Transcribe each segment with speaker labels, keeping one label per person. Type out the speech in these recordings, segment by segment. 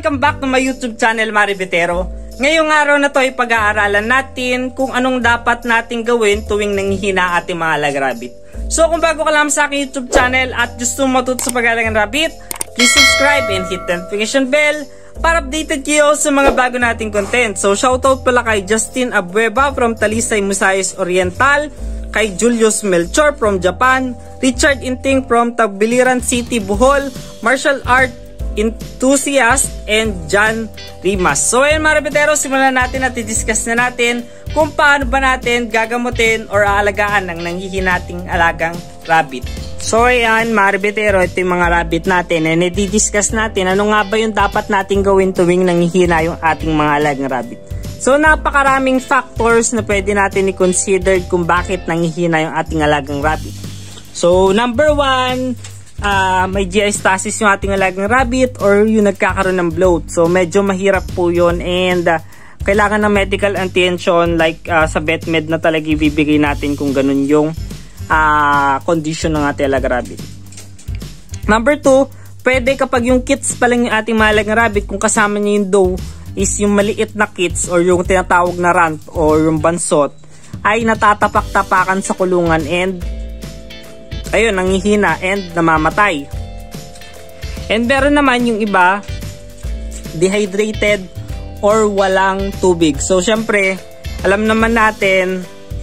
Speaker 1: welcome back to my YouTube channel, Maribitero. Ngayong araw na to ay pag-aaralan natin kung anong dapat nating gawin tuwing nanghihina ating mga alagang rabbit. So kung bago ka lang sa aking YouTube channel at gusto mo matuto sa pag-aalaga ng rabbit, please subscribe and hit the notification bell para updated kayo sa mga bago nating content. So shoutout pala kay Justin Abueva from Talisay, Musayas Oriental, kay Julius Melchor from Japan, Richard Inting from Tagbiliran City, Bohol, martial art enthusiast, and John Rimas. So ayun mga rabbitero, simulan natin at i-discuss na natin kung paano ba natin gagamutin or aalagaan ng nanghihinating alagang rabbit. So ayan mga rabbitero, ito yung mga rabbit natin and i-discuss natin ano nga ba yung dapat nating gawin tuwing nanghihina yung ating mga alagang rabbit. So napakaraming factors na pwede natin i-consider kung bakit nanghihina yung ating alagang rabbit. So number 1, may GI stasis yung ating alagang rabbit or yung nagkakaroon ng bloat. So medyo mahirap po yun and kailangan ng medical attention like sa vet med na talaga ibibigay natin kung ganun yung condition ng ating alagang rabbit. Number 2, pwede kapag yung kits pa lang yung ating alagang rabbit, kung kasama niya yung doe is yung maliit na kits or yung tinatawag na runt or yung bansot, ay natatapak-tapakan sa kulungan and ayun, nanghihina and namamatay. And meron naman yung iba, dehydrated or walang tubig. So, syempre, alam naman natin,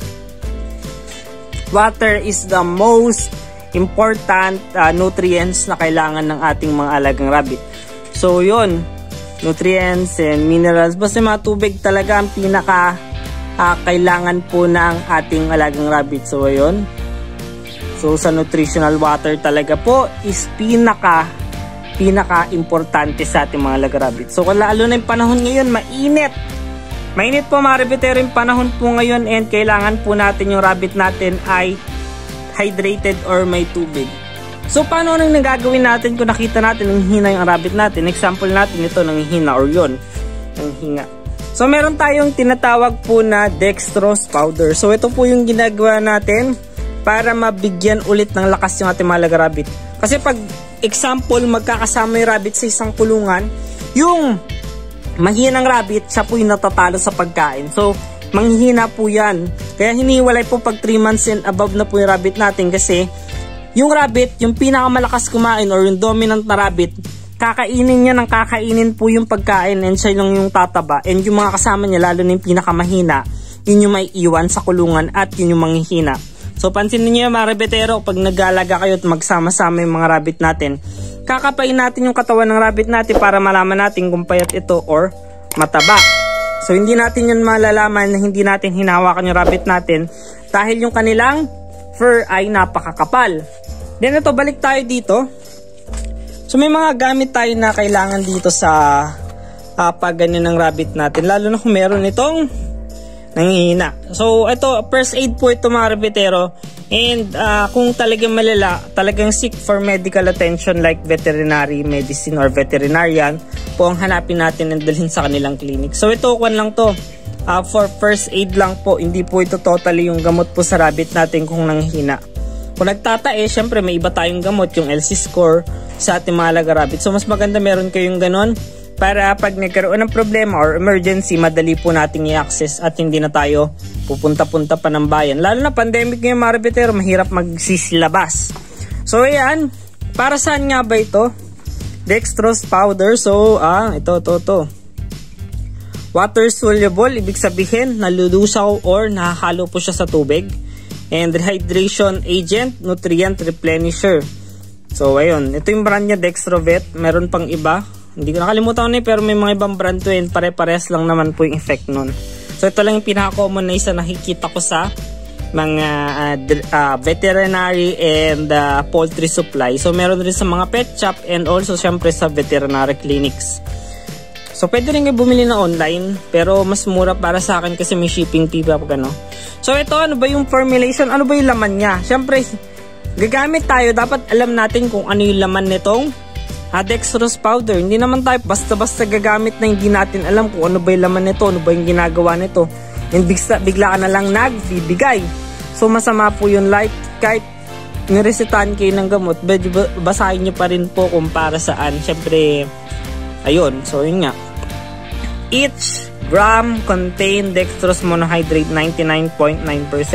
Speaker 1: water is the most important nutrients na kailangan ng ating mga alagang rabbit. So, yun, nutrients and minerals. Basta mga tubig talaga ang pinaka kailangan po ng ating alagang rabbit. So, ayun. So sa nutritional water talaga po is pinaka-importante sa ating mga alagang rabbit. So lalo na yung panahon ngayon, mainit. Mainit po mga rabbitero yung panahon po ngayon and kailangan po natin yung rabbit natin ay hydrated or may tubig. So paano nang nagagawin natin kung nakita natin nanghihina yung rabbit natin? Example natin ito, nanghihina or yun, nanghihinga. So meron tayong tinatawag po na Dextrose Powder. So ito po yung ginagawa natin para mabigyan ulit ng lakas yung ating mga alagang rabbit. Kasi pag example, magkakasama yung rabbit sa isang kulungan, yung mahinang rabbit, siya po yung natatalo sa pagkain. So, manghihina po yan. Kaya hiniwalay po pag 3 months and above na po yung rabbit natin kasi yung rabbit, yung pinakamalakas kumain or yung dominant na rabbit, kakainin niya ng kakainin po yung pagkain and siya lang yung tataba. And yung mga kasama niya, lalo na yung pinakamahina, yun yung may iwan sa kulungan at yun yung manghihina. So pansin niyo mga rabbitero, pag nag-aalaga kayo at magsama-sama yung mga rabbit natin, kakapain natin yung katawan ng rabbit natin para malaman natin kung payat ito or mataba. So hindi natin yun malalaman na hindi natin hinahawakan yung rabbit natin dahil yung kanilang fur ay napakakapal. Then ito, balik tayo dito. So may mga gamit tayo na kailangan dito sa pagganyan ng rabbit natin, lalo na kung meron itong nanghihina. So ito, first aid po ito mga rabbitero. And kung talagang malala, talagang sick for medical attention like veterinary medicine or veterinarian po ang hanapin natin and dalhin sa kanilang clinic. So ito, kwan lang to, for first aid lang po. Hindi po ito totally yung gamot po sa rabbit natin kung nanghihina. Kung nagtatae, syempre may iba tayong gamot, yung LC score sa ating mga alagang rabbit. So mas maganda meron kayong ganon para pag nagkaroon ng problema or emergency, madali po nating i-access at hindi na tayo pupunta-punta pa ng bayan. Lalo na pandemic ngayon mga rabbitero, mahirap magsisilabas. So ayan, para saan nga ba ito? Dextrose Powder. So ito. Water soluble, ibig sabihin nalulusaw or nahahalo po siya sa tubig. And rehydration agent, nutrient replenisher. So ayun, ito yung brand niya, Dextrovet. Meron pang iba. Hindi ko nakalimutan pero may mga ibang brand to and pare-pares lang naman po yung effect nun. So ito lang yung pinaka-common na isa nakikita ko sa mga veterinary and poultry supply. So meron rin sa mga pet shop and also syempre sa veterinary clinics. So pwede rin kayo bumili na online pero mas mura para sa akin kasi may shipping fee pa pag ano. So ito, ano ba yung formulation? Ano ba yung laman niya? Syempre, gagamit tayo, dapat alam natin kung ano yung laman nitong Dextrose Powder. Hindi naman tayo basta-basta gagamit na hindi natin alam kung ano ba yung laman nito, ano ba yung ginagawa nito. And bigla ka na lang nagbibigay. So masama po yun, like kahit niresetahan kayo ng gamot, basahin nyo pa rin po kung para saan. Siyempre, Ayun, so yun nga. Each gram contain dextrose monohydrate 99.9%.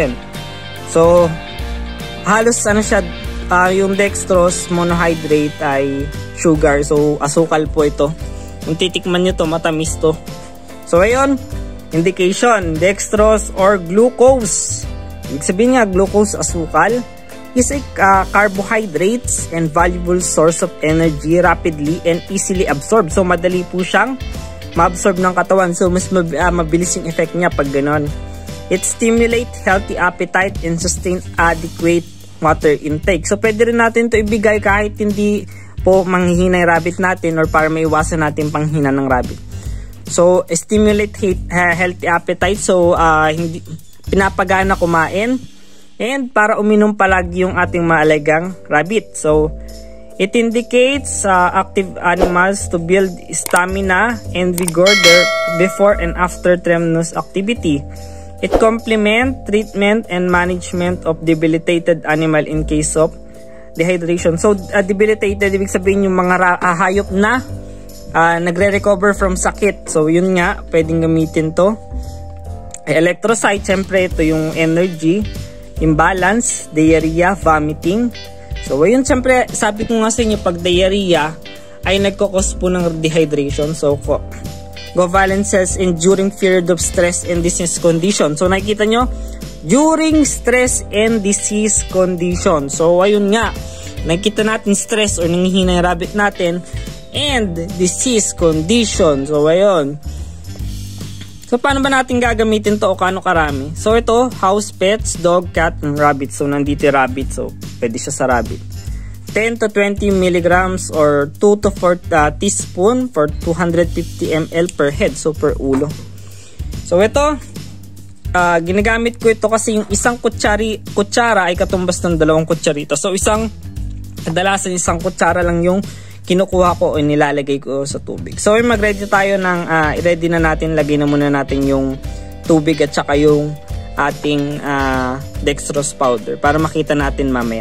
Speaker 1: So, halos ano siya, yung dextrose monohydrate ay sugar. So, asukal po ito. Kung titikman nyo to, matamis to. So, ayun, indication, dextrose or glucose. Ibig sabihin nga, glucose, asukal, is a carbohydrates and valuable source of energy, rapidly and easily absorbed. So, madali po siyang ma-absorb ng katawan. So, mas mabilis yung effect niya pag ganon. It stimulate healthy appetite and sustain adequate water intake. So, pwede rin natin to ibigay kahit hindi po manghihina yung rabbit natin or para maiwasan natin panghina ng rabbit. So, stimulate healthy appetite. So, hindi pinapagana kumain. And para uminom palagi yung ating maalagang rabbit. So, it indicates active animals to build stamina and vigor before and after strenuous activity. It complements treatment and management of debilitated animal in case of dehydration. So, debilitated, ibig sabihin yung mga hayop na nagre-recover from sakit. So, yun nga, pwedeng gamitin to. Electrocyte, syempre, ito yung energy, imbalance, diarrhea, vomiting. So, ayun, syempre, sabi ko nga sa inyo, pag diarrhea ay nagkakos po ng dehydration. So, covalent cells in during period of stress and disease condition. So, nakikita nyo, during stress and disease condition. So, ayun nga, nakikita natin stress or nanghihina yung rabbit natin and disease condition. So, ayun. So, paano ba natin gagamitin to o kano karami? So, ito, house pets, dog, cat, and rabbit. So, nandito yung rabbit. So, pwede siya sa rabbit. 10 to 20 milligrams or 2 to 4 teaspoon for 250 ml per head. So, per ulo. So, ito, ginagamit ko ito kasi yung isang kutsara ay katumbas ng 2 kutsarita. So, kadalasan isang kutsara lang yung kinukuha ko o nilalagay ko sa tubig. So, mag-ready tayo ng, i-ready na natin, lagay na muna natin yung tubig at saka yung ating dextrose powder para makita natin mamaya.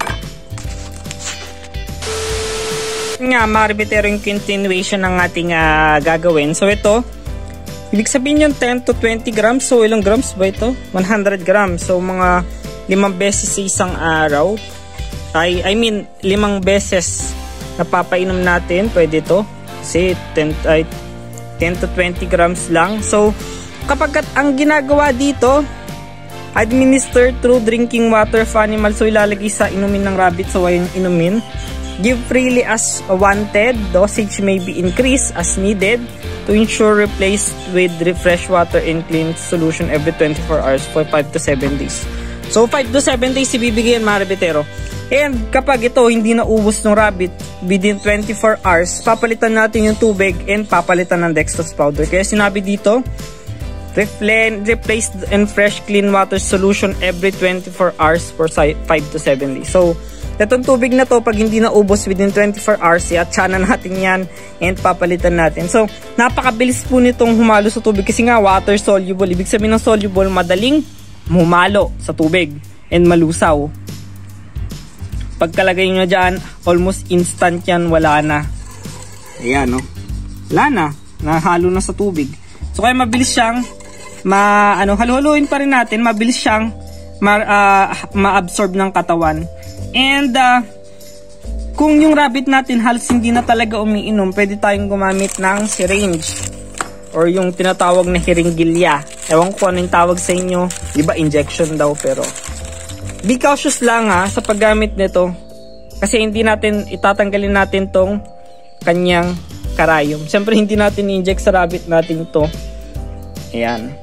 Speaker 1: Nga, maribitero yung continuation ng ating gagawin. So, ito, ibig sabihin yung 10 to 20 grams. So, ilang grams ba ito? 100 grams. So, mga 5 beses sa isang araw. I mean, 5 beses napapainom natin, pwede to kasi 10 to 20 grams lang. So, kapag ang ginagawa dito, administer through drinking water of animal. So, ilalagay sa inumin ng rabbit. So, ayun, inumin. Give freely as wanted. Dosage may be increased as needed to ensure replaced with fresh water in clean solution every 24 hours for 5 to 7 days. So, 5 to 7 days ibibigay yan, mga rabbitero. And kapag ito hindi naubos ng rabbit within 24 hours, papalitan natin yung tubig and papalitan ng dextrose powder. Kaya sinabi dito, replace in fresh clean water solution every 24 hours for 5 to 7 days. So, itong tubig na to, pag hindi naubos within 24 hours, i-atsanan natin yan and papalitan natin. So, napakabilis po nitong humalo sa tubig kasi nga water soluble. Ibig sabihin ng soluble, madaling humalo sa tubig and malusaw. Pagkalagay nyo dyan, almost instant yan, wala na. Ayan, no? Wala na. Nahalo na sa tubig. So, kaya mabilis siyang halu-haluin pa rin natin. Mabilis siyang ma-absorb ng katawan. And, kung yung rabbit natin halos hindi na talaga umiinom, pwede tayong gumamit ng syringe. Or yung tinatawag na hiringgilya. Ewan ko anong tawag sa inyo. Iba, injection daw, pero be cautious lang sa paggamit nito kasi hindi natin itatanggalin natin tong kanyang karayom. Siyempre hindi natin i-inject sa rabbit natin ito. Ayan.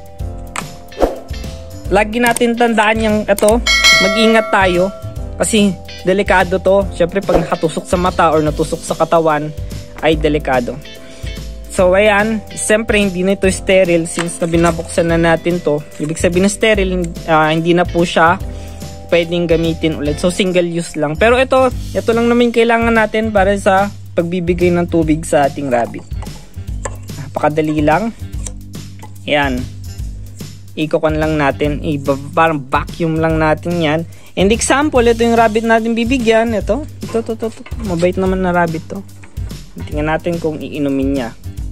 Speaker 1: Lagi natin tandaan yung ito, mag-ingat tayo kasi delikado to. Siyempre pag nakatusok sa mata or natusok sa katawan ay delikado. So ayan, siyempre hindi na ito sterile since na binabuksan na natin to. Ibig sabihin na sterile, hindi na po siya pwedeng gamitin ulit. So, single use lang. Pero ito lang naman kailangan natin para sa pagbibigay ng tubig sa ating rabbit. Napakadali lang. Yan. Ikokan lang natin. Parang vacuum lang natin yan. And example, ito yung rabbit natin bibigyan. Ito. Mabait naman na rabbit to. Tingnan natin kung iinumin niya.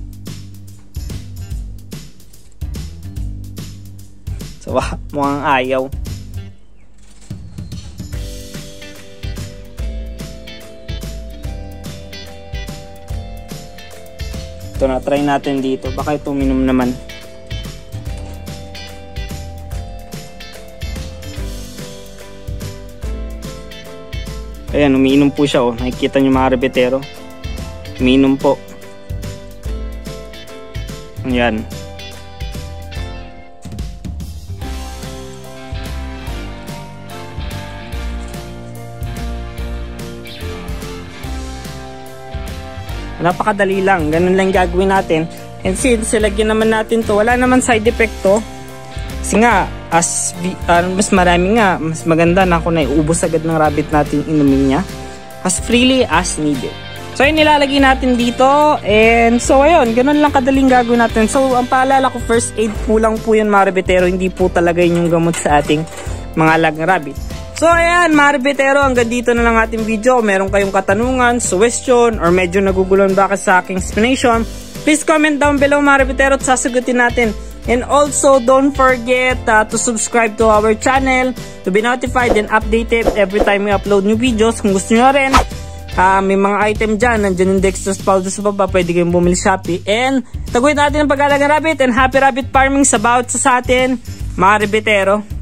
Speaker 1: So, mukhang ayaw. Ito na, try natin dito. Baka ito uminom naman. Ayan, umiinom po siya. Oh. Nakikita nyo mga rabbitero. Umiinom po. Ayan. Napakadali lang. Ganun lang gagawin natin. And since lagyan naman natin to, wala naman side effect to. Kasi nga, mas marami nga, mas maganda na kung naiubos agad ng rabbit natin inumin niya. As freely as needed. So, yun nilalagay natin dito. And so, ayun, ganun lang kadaling gagawin natin. So, ang paalala ko, first aid po lang po yun mga rabbitero. Hindi po talaga yun yung gamot sa ating mga alagang rabbit. So, ayan mga rabbitero, hanggang dito na lang ating video. Kung meron kayong katanungan, suggestion, or medyo nagugulon baka sa aking explanation, please comment down below mga rabbitero at sasagutin natin. And also, don't forget to subscribe to our channel to be notified and updated every time we upload new videos. Kung gusto nyo rin, may mga item dyan. Nandyan yung Dextrose Powder sa baba. Pwede kayong bumili sa SHOPEE. And taguin natin ang pag-alagang rabbit and happy rabbit farming sa bawat sa atin mga rabbitero.